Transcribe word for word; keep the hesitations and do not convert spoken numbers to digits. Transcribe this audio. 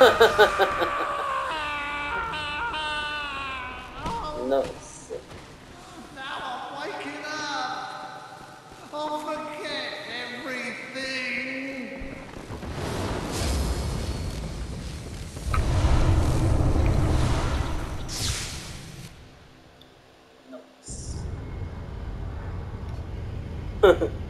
Nice. Now I'm waking up. I'll forget everything. Nice.